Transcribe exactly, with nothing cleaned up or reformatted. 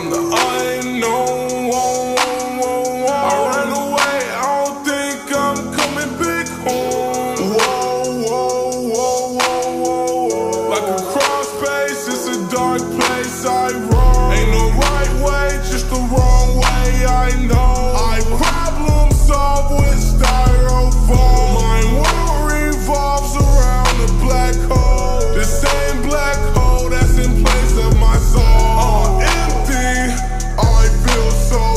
from the unknown. Whoa, whoa, whoa, whoa. I ran away, I don't think I'm coming back home. Whoa, whoa, whoa, whoa, whoa, whoa. Like a cross space, it's a dark place I roam. Ain't no right way, just the wrong way, I know.